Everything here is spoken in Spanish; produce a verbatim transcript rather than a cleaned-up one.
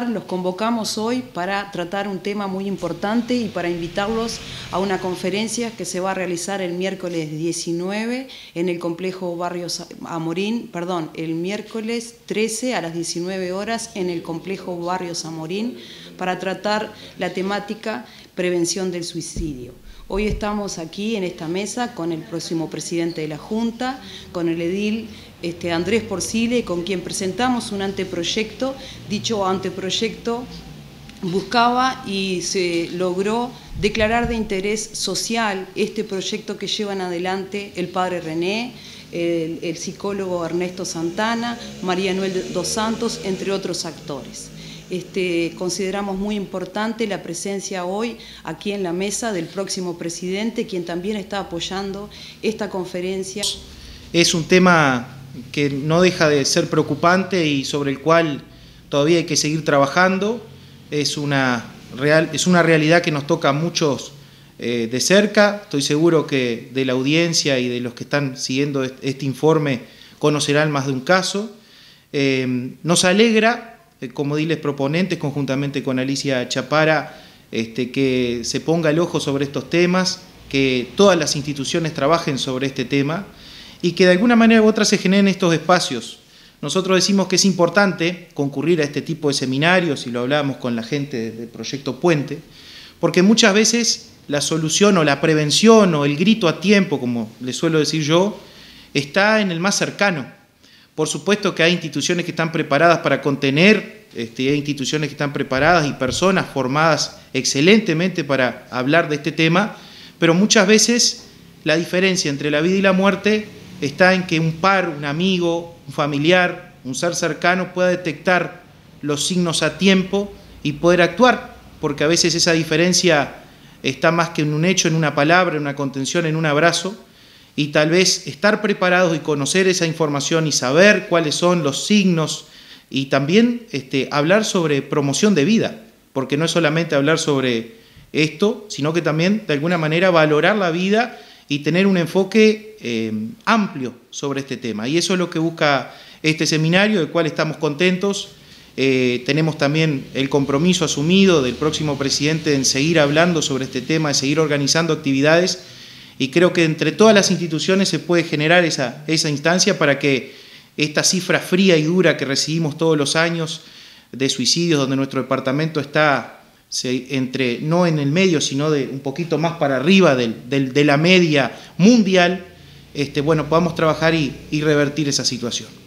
presentar, los convocamos hoy para tratar un tema muy importante y para invitarlos a una conferencia que se va a realizar el miércoles diecinueve en el complejo Barrios Amorín, perdón, el miércoles trece a las diecinueve horas en el complejo Barrios Amorín para tratar la temática prevención del suicidio. Hoy estamos aquí en esta mesa con el próximo presidente de la Junta, con el edil este, Andrés Porcile, con quien presentamos un anteproyecto. Dicho anteproyecto buscaba y se logró declarar de interés social este proyecto que llevan adelante el padre René, el, el psicólogo Ernesto Santana, María Noel dos Santos, entre otros actores. Este, consideramos muy importante la presencia hoy aquí en la mesa del próximo presidente, quien también está apoyando esta conferencia. Es un tema que no deja de ser preocupante y sobre el cual todavía hay que seguir trabajando. Es una, real, es una realidad que nos toca a muchos eh, de cerca. Estoy seguro que de la audiencia y de los que están siguiendo este informe conocerán más de un caso. Eh, nos alegra, como diles proponentes, conjuntamente con Alicia Chapara, este, que se ponga el ojo sobre estos temas, que todas las instituciones trabajen sobre este tema y que de alguna manera u otra se generen estos espacios. Nosotros decimos que es importante concurrir a este tipo de seminarios, y lo hablábamos con la gente del Proyecto Puente, porque muchas veces la solución o la prevención o el grito a tiempo, como le suelo decir yo, está en el más cercano. Por supuesto que hay instituciones que están preparadas para contener, este, hay instituciones que están preparadas y personas formadas excelentemente para hablar de este tema, pero muchas veces la diferencia entre la vida y la muerte está en que un par, un amigo, un familiar, un ser cercano pueda detectar los signos a tiempo y poder actuar, porque a veces esa diferencia está más que en un hecho, en una palabra, en una contención, en un abrazo. Y tal vez estar preparados y conocer esa información y saber cuáles son los signos y también este, hablar sobre promoción de vida, porque no es solamente hablar sobre esto, sino que también de alguna manera valorar la vida y tener un enfoque eh, amplio sobre este tema. Y eso es lo que busca este seminario, del cual estamos contentos. Eh, tenemos también el compromiso asumido del próximo presidente en seguir hablando sobre este tema, de seguir organizando actividades. Y creo que entre todas las instituciones se puede generar esa, esa instancia para que esta cifra fría y dura que recibimos todos los años de suicidios, donde nuestro departamento está se, entre, no en el medio, sino de un poquito más para arriba del, del, de la media mundial, este, bueno, podamos trabajar y, y revertir esa situación.